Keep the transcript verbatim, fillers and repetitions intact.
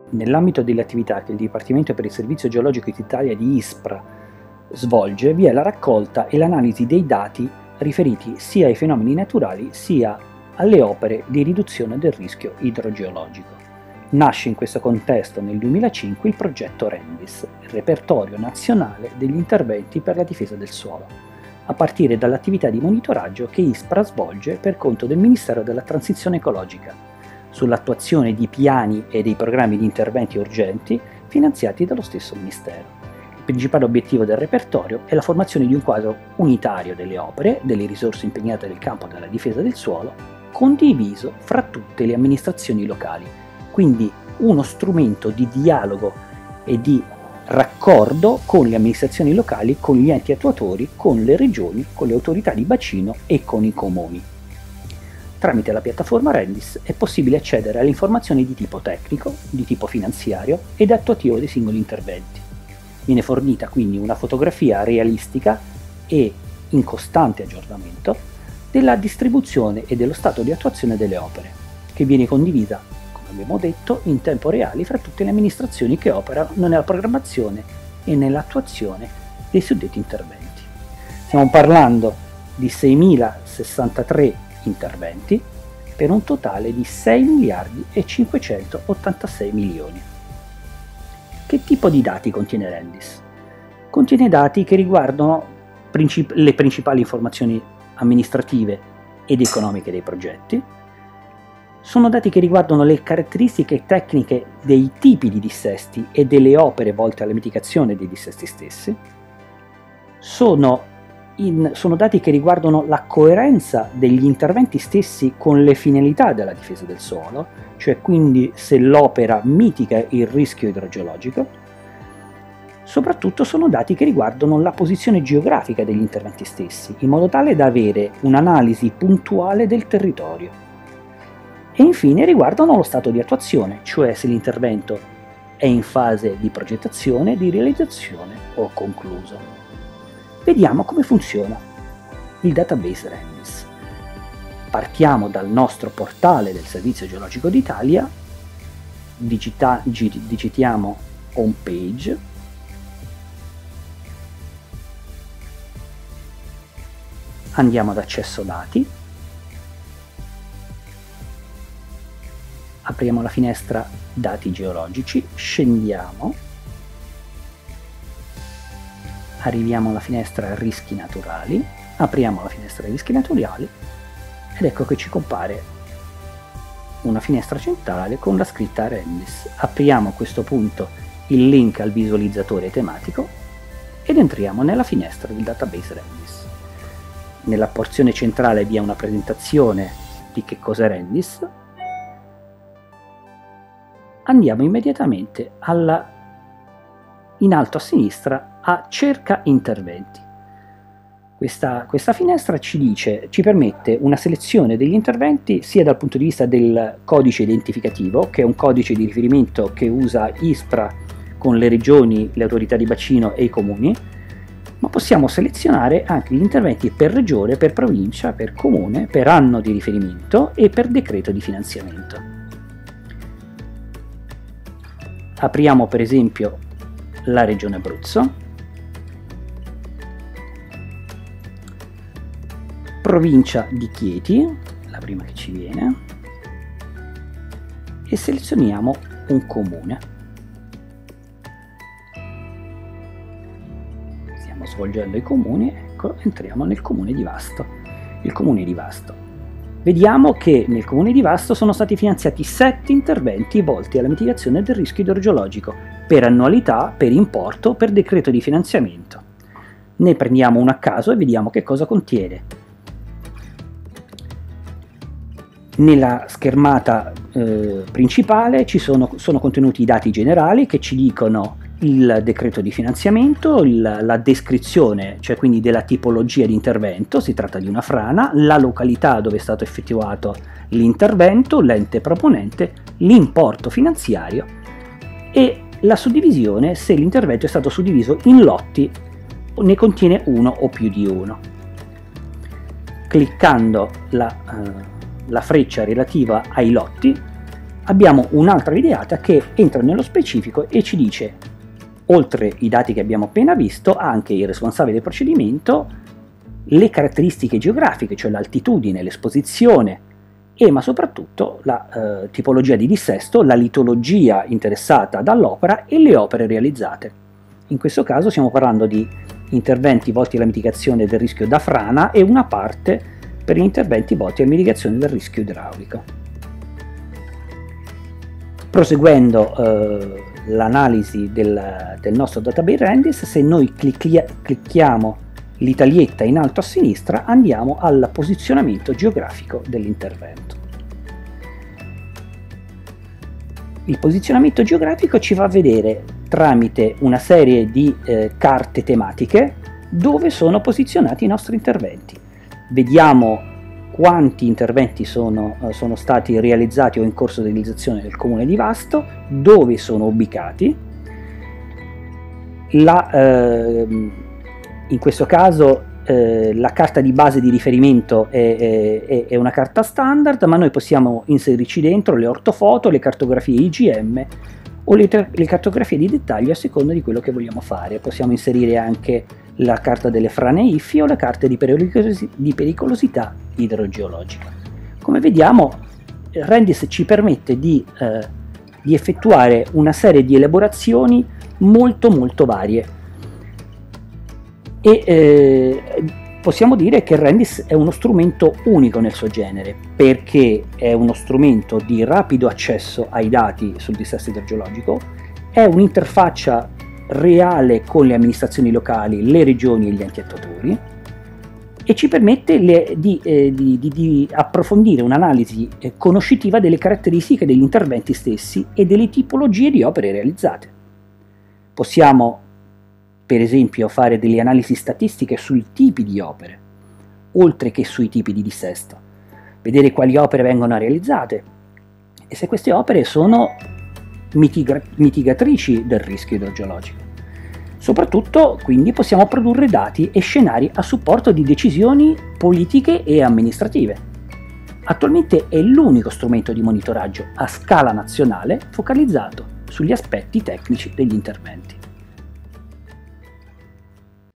Nell'ambito delle attività che il Dipartimento per il Servizio Geologico d'Italia di ISPRA svolge, vi è la raccolta e l'analisi dei dati riferiti sia ai fenomeni naturali sia alle opere di riduzione del rischio idrogeologico. Nasce in questo contesto nel duemilacinque il progetto RENDIS, il Repertorio Nazionale degli Interventi per la Difesa del Suolo, a partire dall'attività di monitoraggio che ISPRA svolge per conto del Ministero della Transizione Ecologica, sull'attuazione di piani e dei programmi di interventi urgenti finanziati dallo stesso Ministero. Il principale obiettivo del repertorio è la formazione di un quadro unitario delle opere, delle risorse impegnate nel campo della difesa del suolo, condiviso fra tutte le amministrazioni locali, quindi uno strumento di dialogo e di raccordo con le amministrazioni locali, con gli enti attuatori, con le regioni, con le autorità di bacino e con i comuni. Tramite la piattaforma RENDIS è possibile accedere alle informazioni di tipo tecnico, di tipo finanziario ed attuativo dei singoli interventi. Viene fornita quindi una fotografia realistica e in costante aggiornamento della distribuzione e dello stato di attuazione delle opere, che viene condivisa, come abbiamo detto, in tempo reale fra tutte le amministrazioni che operano nella programmazione e nell'attuazione dei suddetti interventi. Stiamo parlando di seimilasessantatré interventi per un totale di sei miliardi e cinquecentottantasei milioni. Che tipo di dati contiene RENDIS? Contiene dati che riguardano princip- le principali informazioni amministrative ed economiche dei progetti. Sono dati che riguardano le caratteristiche tecniche dei tipi di dissesti e delle opere volte alla mitigazione dei dissesti stessi. Sono In, sono dati che riguardano la coerenza degli interventi stessi con le finalità della difesa del suolo, cioè quindi se l'opera mitiga il rischio idrogeologico. Soprattutto sono dati che riguardano la posizione geografica degli interventi stessi, in modo tale da avere un'analisi puntuale del territorio. E infine riguardano lo stato di attuazione, cioè se l'intervento è in fase di progettazione, di realizzazione o concluso. Vediamo come funziona il database RENDIS. Partiamo dal nostro portale del Servizio Geologico d'Italia, digita- digitiamo home page, andiamo ad accesso dati, apriamo la finestra dati geologici, scendiamo, arriviamo alla finestra rischi naturali, apriamo la finestra rischi naturali ed ecco che ci compare una finestra centrale con la scritta RENDIS. Apriamo a questo punto il link al visualizzatore tematico ed entriamo nella finestra del database RENDIS. Nella porzione centrale vi è una presentazione di che cos'è RENDIS. Andiamo immediatamente alla, in alto a sinistra a cerca interventi. Questa, questa finestra ci dice, ci permette una selezione degli interventi sia dal punto di vista del codice identificativo, che è un codice di riferimento che usa ISPRA con le regioni, le autorità di bacino e i comuni, ma possiamo selezionare anche gli interventi per regione, per provincia, per comune, per anno di riferimento e per decreto di finanziamento. Apriamo per esempio la regione Abruzzo, provincia di Chieti, la prima che ci viene, e selezioniamo un comune. Stiamo svolgendo i comuni, ecco, entriamo nel comune di Vasto. Il comune di Vasto. Vediamo che nel comune di Vasto sono stati finanziati sette interventi volti alla mitigazione del rischio idrogeologico, per annualità, per importo, per decreto di finanziamento. Ne prendiamo uno a caso e vediamo che cosa contiene. Nella schermata eh, principale ci sono, sono contenuti i dati generali che ci dicono il decreto di finanziamento, il, la descrizione, cioè quindi della tipologia di intervento, si tratta di una frana, la località dove è stato effettuato l'intervento, l'ente proponente, l'importo finanziario e la suddivisione se l'intervento è stato suddiviso in lotti o ne contiene uno o più di uno. Cliccando la, uh, la freccia relativa ai lotti abbiamo un'altra videata che entra nello specifico e ci dice, oltre i dati che abbiamo appena visto, anche il responsabile del procedimento, le caratteristiche geografiche, cioè l'altitudine, l'esposizione, e ma soprattutto la eh, tipologia di dissesto, la litologia interessata dall'opera e le opere realizzate. In questo caso stiamo parlando di interventi volti alla mitigazione del rischio da frana e una parte per gli interventi volti alla mitigazione del rischio idraulico. Proseguendo eh, l'analisi del, del nostro database Rendis, se noi clicchia, clicchiamo l'italietta in alto a sinistra andiamo al posizionamento geografico dell'intervento. Il posizionamento geografico ci va a vedere tramite una serie di eh, carte tematiche dove sono posizionati i nostri interventi. Vediamo quanti interventi sono, eh, sono stati realizzati o in corso di realizzazione nel comune di Vasto, dove sono ubicati, la, eh, in questo caso eh, la carta di base di riferimento è, è, è una carta standard, ma noi possiamo inserirci dentro le ortofoto, le cartografie I G M o le, le cartografie di dettaglio a seconda di quello che vogliamo fare. Possiamo inserire anche la carta delle frane I F I o la carta di, pericolosi, di pericolosità idrogeologica. Come vediamo, Rendis ci permette di, eh, di effettuare una serie di elaborazioni molto molto varie e eh, possiamo dire che Rendis è uno strumento unico nel suo genere, perché è uno strumento di rapido accesso ai dati sul dissesto idrogeologico, è un'interfaccia reale con le amministrazioni locali, le regioni e gli enti attuatori, e ci permette le, di, eh, di, di, di approfondire un'analisi eh, conoscitiva delle caratteristiche degli interventi stessi e delle tipologie di opere realizzate. Possiamo per esempio fare delle analisi statistiche sui tipi di opere, oltre che sui tipi di dissesto, vedere quali opere vengono realizzate e se queste opere sono mitiga mitigatrici del rischio idrogeologico. Soprattutto, quindi, possiamo produrre dati e scenari a supporto di decisioni politiche e amministrative. Attualmente è l'unico strumento di monitoraggio a scala nazionale focalizzato sugli aspetti tecnici degli interventi.